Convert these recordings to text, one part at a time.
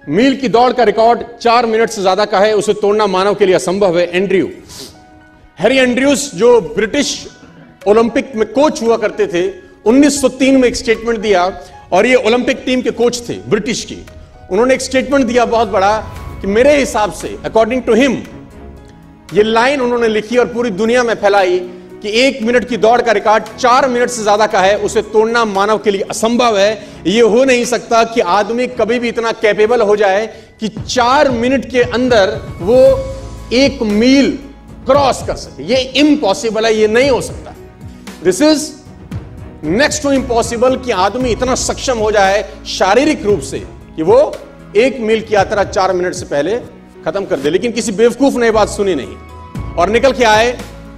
मील की दौड़ का रिकॉर्ड 4 मिनट से ज्यादा का है, उसे तोड़ना मानव के लिए असंभव है। हैरी एंड्रयूज जो ब्रिटिश ओलंपिक में कोच हुआ करते थे, 1903 में एक स्टेटमेंट दिया, और ये ओलंपिक टीम के कोच थे ब्रिटिश की। उन्होंने एक स्टेटमेंट दिया बहुत बड़ा कि मेरे हिसाब से, अकॉर्डिंग टू हिम, ये लाइन उन्होंने लिखी और पूरी दुनिया में फैलाई कि 1 मिनट की दौड़ का रिकॉर्ड 4 मिनट से ज्यादा का है, उसे तोड़ना मानव के लिए असंभव है। यह हो नहीं सकता कि आदमी कभी भी इतना कैपेबल हो जाए कि 4 मिनट के अंदर वो 1 मील क्रॉस कर सके। ये इम्पॉसिबल है, ये नहीं हो सकता। This is next to impossible कि आदमी इतना सक्षम हो जाए शारीरिक रूप से कि वो 1 मील की यात्रा 4 मिनट से पहले खत्म कर दे। लेकिन किसी बेवकूफ ने बात सुनी नहीं और निकल के आए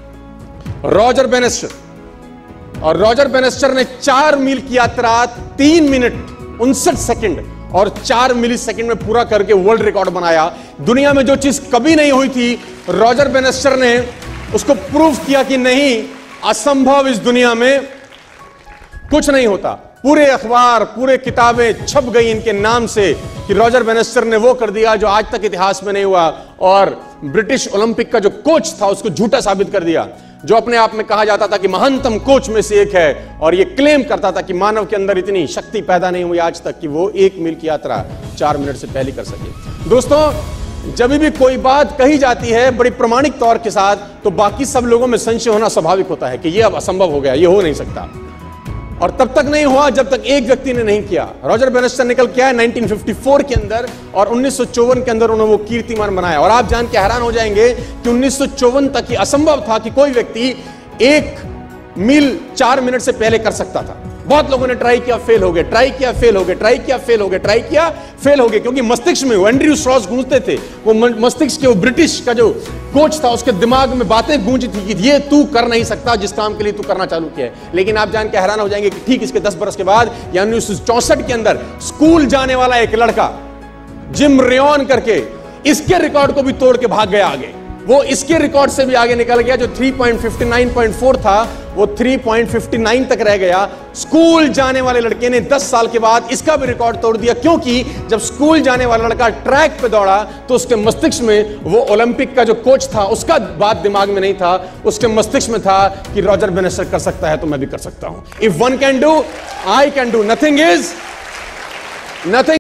रॉजर बेनेस्टर, और रॉजर बेनेस्टर ने 4 मील की यात्रा 3 मिनट 59 सेकंड और 4 मिली सेकंड में पूरा करके वर्ल्ड रिकॉर्ड बनाया। दुनिया में जो चीज कभी नहीं हुई थी, रॉजर बेनेस्टर ने उसको प्रूव किया कि नहीं, असंभव इस दुनिया में कुछ नहीं होता। पूरे अखबार, पूरे किताबें छप गई इनके नाम से कि रॉजर बेनेस्टर ने वो कर दिया जो आज तक इतिहास में नहीं हुआ, और ब्रिटिश ओलंपिक का जो कोच था उसको झूठा साबित कर दिया, जो अपने आप में कहा जाता था कि महानतम कोच में से एक है, और ये क्लेम करता था कि मानव के अंदर इतनी शक्ति पैदा नहीं हुई आज तक कि वो 1 मील की यात्रा 4 मिनट से पहले कर सके। दोस्तों, जब भी कोई बात कही जाती है बड़ी प्रमाणिक तौर के साथ, तो बाकी सब लोगों में संशय होना स्वाभाविक होता है कि ये अब असंभव हो गया, ये हो नहीं सकता। और तब तक नहीं हुआ जब तक एक व्यक्ति ने नहीं किया। रॉजर बेनेस्टर निकल के आया 1954 के अंदर, और 1954 के अंदर उन्होंने वो कीर्तिमान बनाया। और आप जान के हैरान हो जाएंगे कि 1954 तक ये असंभव था कि कोई व्यक्ति 1 मील 4 मिनट से पहले कर सकता था। बहुत लोगों ने ट्राई किया, फेल हो गए, ट्राई किया, फेल हो गए, ट्राई किया, फेल हो गए, ट्राई किया, फेल हो गए, क्योंकि मस्तिष्क में एंड्रयू स्ट्रॉस गूंजते थे। वो मस्तिष्क के, वो ब्रिटिश का जो कोच था, उसके दिमाग में बातें गूंजी थी कि ये तू कर नहीं सकता जिस काम के लिए तू करना चालू किया है। लेकिन आप जान के हैरान हो जाएंगे कि ठीक इसके 10 बरस के बाद, यानी 1964 के अंदर, स्कूल जाने वाला एक लड़का जिम रेयन करके इसके रिकॉर्ड को भी तोड़ के भाग गया आगे। वो इसके रिकॉर्ड से भी आगे निकल गया, जो 3.59.4 था वो 3.59 तक रह गया। स्कूल जाने वाले लड़के ने 10 साल के बाद इसका भी रिकॉर्ड तोड़ दिया, क्योंकि जब स्कूल जाने वाला लड़का ट्रैक पे दौड़ा तो उसके मस्तिष्क में वो ओलंपिक का जो कोच था उसका बात दिमाग में नहीं था, उसके मस्तिष्क में था कि रॉजर बेनेस्टर कर सकता है तो मैं भी कर सकता हूं। If one can do, I can do. Nothing is nothing.